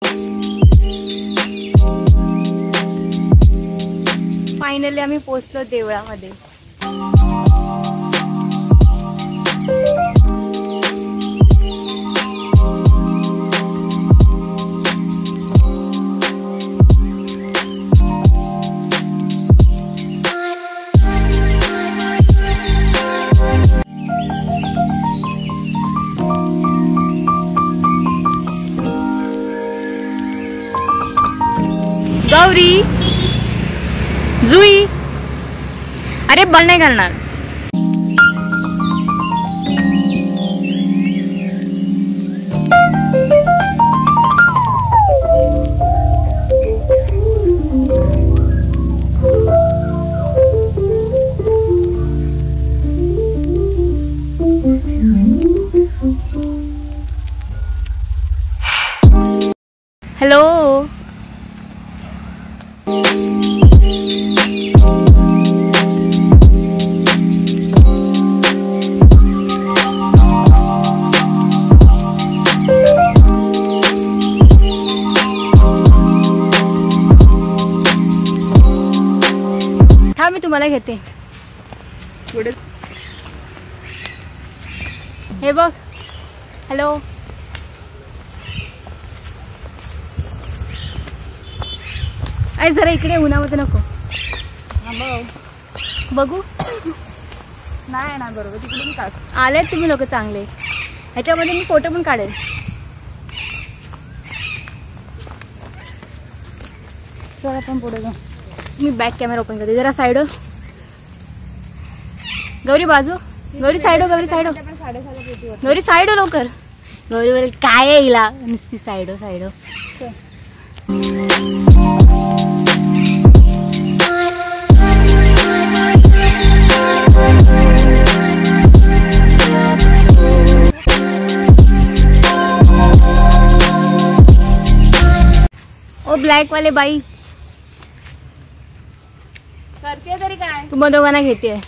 Finally आम्ही पोहोचलो देवळामध्ये. गौरी, जुई, अरे बंद नाही करणार. हॅलो. मी तुम्हाला घेते पुढे. हे बघ. हॅलो. आई जरा इकडे उन्हामध्ये नको. बघू नाही ना बरोबर तिकडून काढ. आले तुम्ही लोक चांगले. ह्याच्यामध्ये मी फोटो पण काढेल. चला आपण पुढे जाऊ. मी बॅक कॅमेरा ओपन करते. जरा साइड हो. गौरी बाजू. गौरी साइड हो. गौरी साइड हो. गौरी साइड हो लवकर. गौरी बोल काय आहे हिला नुसती साइड हो साइड हो. ओ ब्लॅक वाले बाई करते तरी काय. तुम्हा दोघांना घेते.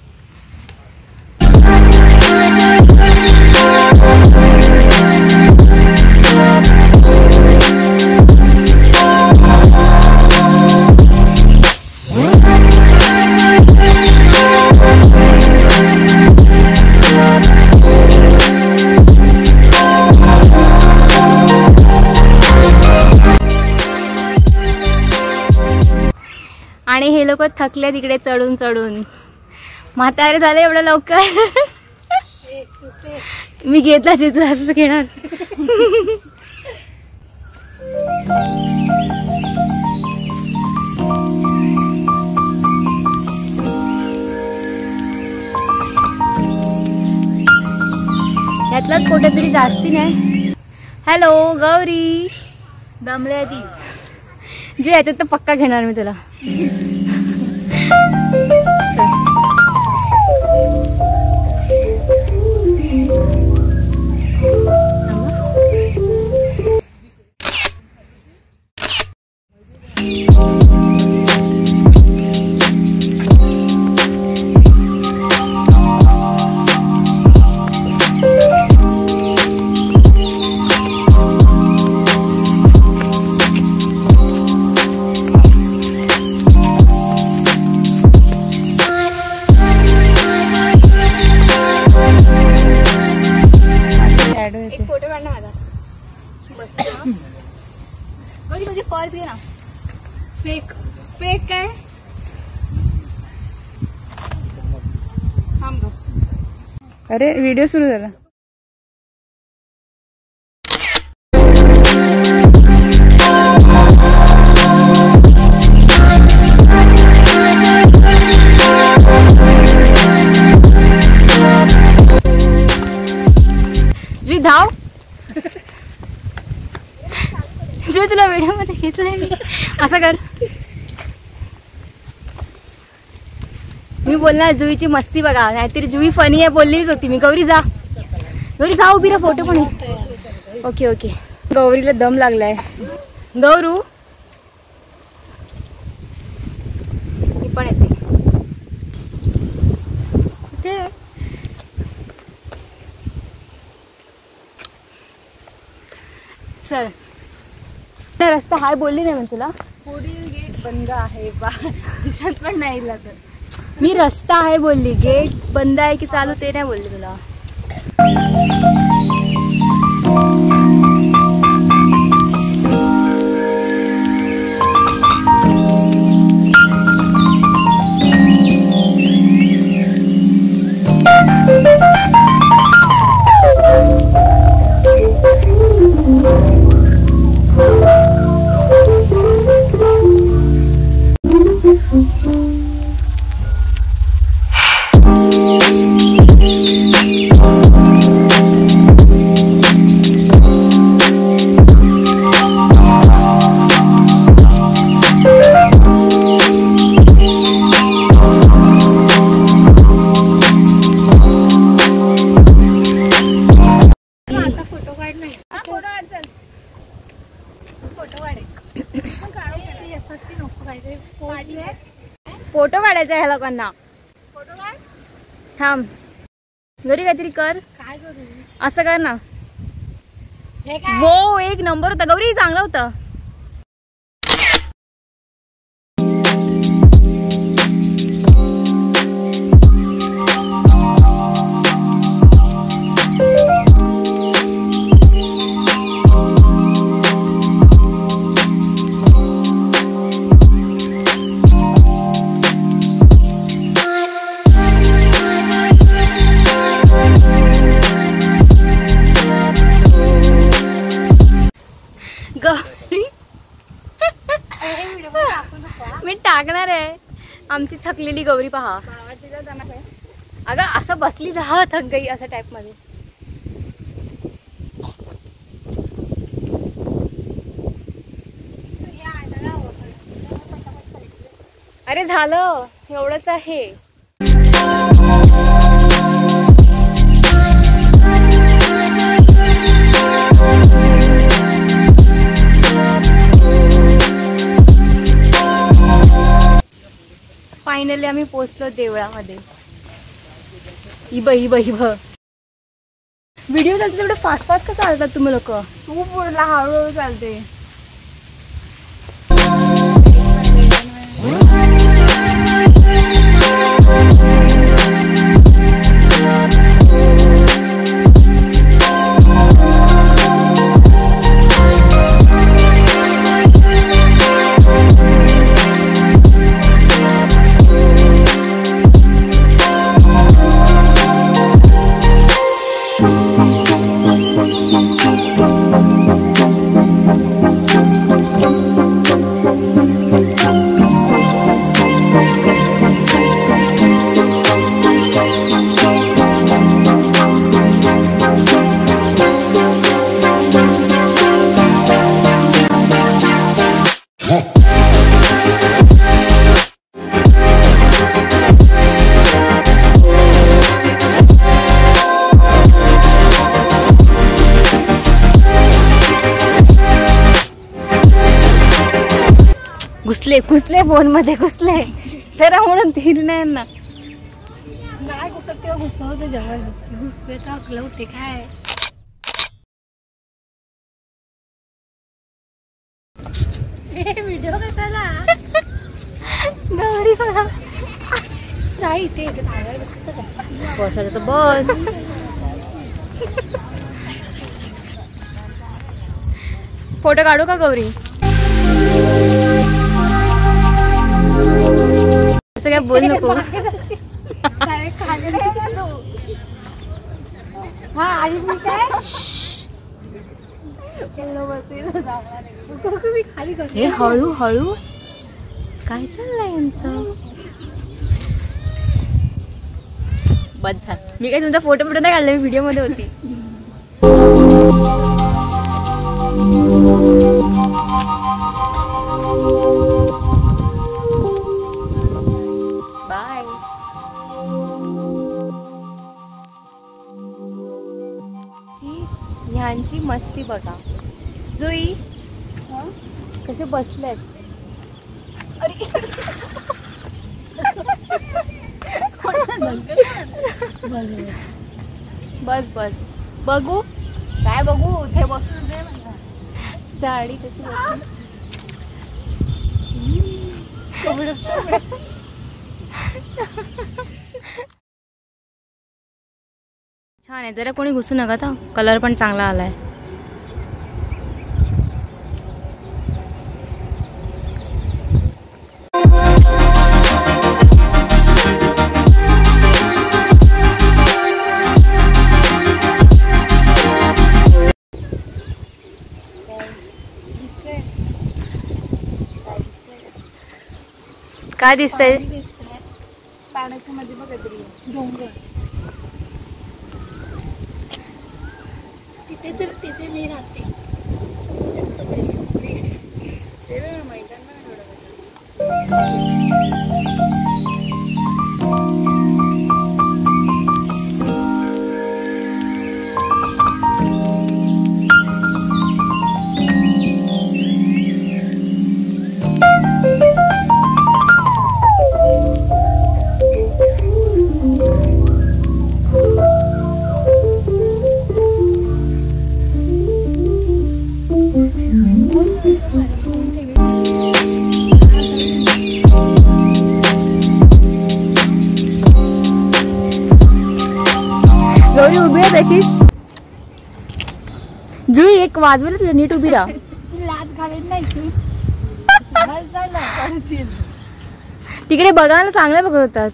आणि हे लोक थकले तिकडे चढून चढून. म्हातारे झाले एवढं लवकर. मी घेतला चित्र असं घेणार. यातलाच कुठेतरी जास्ती नाही. हॅलो गौरी. दमले ती जे याच्यात तर पक्का घेणार मी तुला. तुझी पर्स घे ना. फेक फेक काय. थांब गं. अरे व्हिडिओ सुरू झाला. धाव. जो तुला व्हिडिओ मध्ये घेतलंय मी. असं कर. मी बोलणार जुईची मस्ती बघा. नाहीतरी जुई फनी आहे बोललीच होती मी. गौरी जा. गौरी जा उभी राहा. फोटो पण आहे. Okay okay. गौरीला दम लागलाय. गौरू मी पण येते. चल रस्ता हाय बोलली नाही मी तुला. पुढील गेट बंद आहे बा. दिसत पण नाही लागत. मी रस्ता आहे बोलली, गेट बंद आहे की चालू ते नाही बोलली तुला. फोटो काढायचा ह्या लोकांना. फोटो काढ. थांब घरी काहीतरी कर. काय करू असं कर ना. हे काय वो एक नंबर होता गौरी, चांगला होता. गौरी मी टाकणार आहे. आमची थकलेली गौरी पहा. अगं असं बसली हा थक गई असं टाइप मध्ये. अरे झालं एवढंच आहे. फायनली आम्ही पोहोचलो देवळामध्ये. इब व्हिडिओ चालते तेवढं फास्ट फास्ट कसं चालतात तुम्ही लोक. तू पुढला हळूहळू चालते. घुसले फोन मध्ये घुसले तर म्हणून तीर नाही ना. नाही घुसत तेव्हा घुसवते जबरदस्ती. घुसते तर अकलं होते काय. व्हिडिओ कशाला गौरी बघा. नाही ते बसायचं तर बस. फोटो काढू का गौरी. असं काय बोल नको. हा आणि मी काय हे हळू हळू काय चाललंय यांचं. बस झालं. मी काय तुमचा फोटो नाही काढला, मी व्हिडिओ मध्ये होती. बाय. ह्यांची मस्ती बघा. जुई कसे बसलेत. बस बस बघू काय बघू ते बसून झाडी कशी छान आहे. जरा कोणी घुसू नका आता. कलर पण चांगला आलाय. काय दिसतंय? पाण्याच्या मध्ये बघ डोंगर. तिथे मी राहते. गौरी उभी आहे तशीच. जुई एक वाजवेल तुझ्या, नीट उभी राहा. लात घालीत नाही तू. तिकडे बघा ना, चांगले बघत होतात.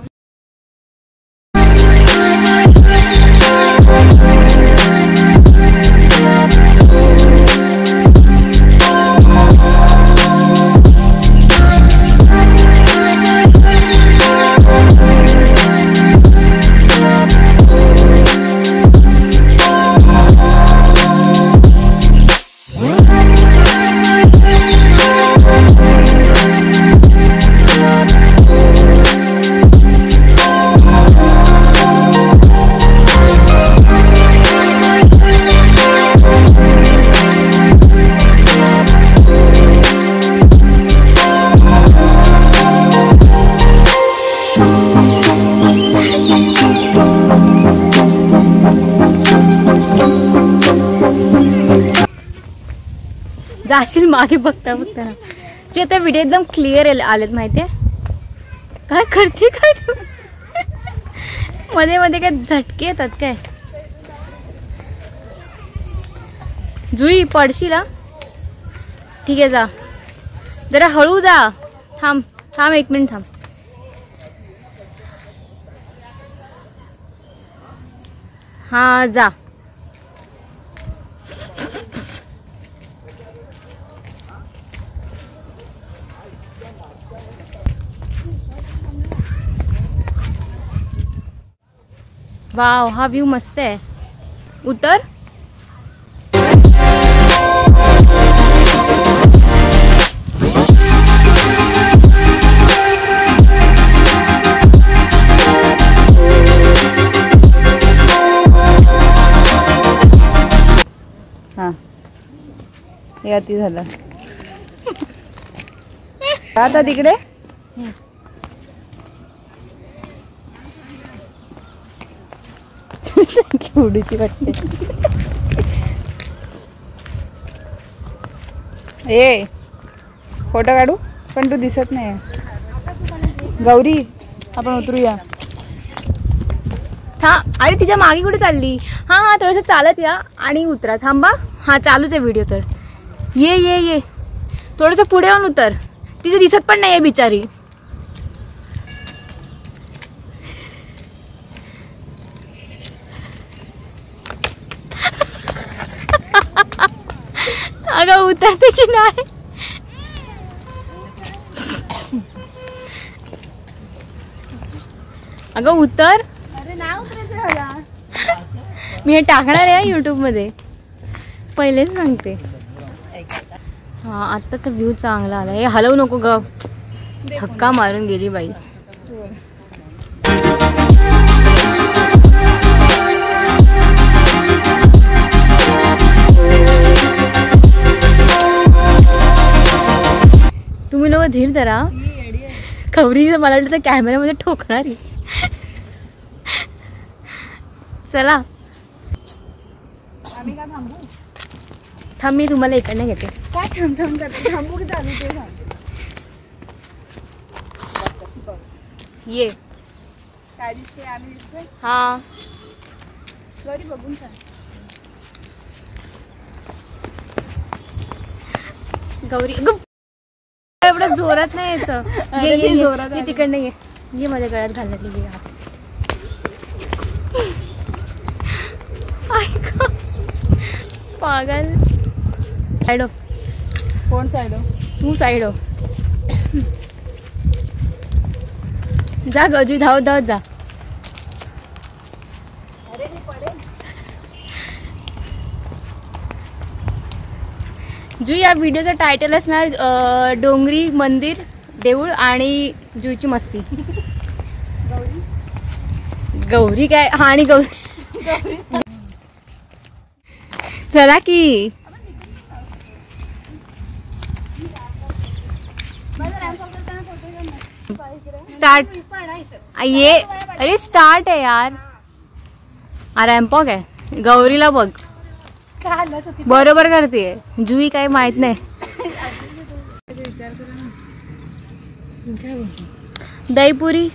जाशील मागे बघता बघता ना. जे आता व्हिडिओ एकदम क्लिअर आलेत माहितीये. काय करते काय तू? मध्ये मध्ये काय झटके येतात काय? जुई पडशील हा. ठीक आहे जा, जरा हळू जा. थांब थांब 1 मिनिट थांब. हा जा. वाव, हा व्यू मस्त आहे. उतर. हा याती झालं. आता तिकडे केवढीशी वाटते. ए फोटो काढू, पण तू दिसत नाही. गौरी आपण उतरूया. अरे तिच्या मागे कुठे चालली? हा हा थोडंसं चालत या आणि उतरा. थांबा. हा चालूच आहे व्हिडिओ. तर ये ये ये थोडंसं पुढे येऊन उतर. तिथे दिसत पण नाही आहे बिचारी. अगं उतरते की नाही? अगं उतर. अरे नाही उतरायचं मला. मी हे टाकणार आहे YouTube मध्ये, पहिलेच सांगते. हा आत्ताचा व्ह्यू चांगला आला. हे हलवू नको ग, धक्का मारून गेली बाई. तुम्ही लोक धीर धरा. खबरी मला वाटलं तर कॅमेऱ्यामध्ये ठोकणारी. चला थांब मी तुम्हाला इकडनं घेते. काय थांब करते थांबू की चालू ते सांग. ये काय दिसते आम्ही दिसतोय हा गौरी बघून सांग. गौरी अगं, एवढं जोरात नाही यायचं. अरे ते जोरात ये आलं. तिकडनं ये माझ्या गळ्यात घालण्यात घे. ऐक पागल. साईड हो. कोण साईड तू साईड हो. जा गजू धाव धाव जा. अरे मी पडेल. जू या व्हिडिओचं टायटल असणार डोंगरी मंदिर देऊळ आणि जूची मस्ती. गौरी काय हा आणि गौरी चला की स्टार्ट. ये अरे स्टार्ट आहे यार. रॅम्पॉक आहे. गौरीला बघ बरोबर करते. जुई काय माहित नाही. दहीपुरी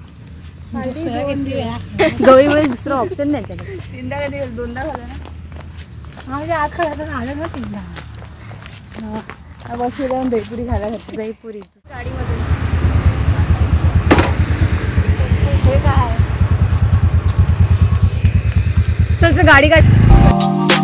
गौरी मध्ये दुसरं ऑप्शन नाही त्याच्याकडे. तीनदा कधी दोनदा झालं ना. म्हणजे आज खायला आलं ना तिला. बसू जाऊन दहीपुरी खायला घातली. दहीपुरी गाडीमध्ये हे काय चल गाडी काढ.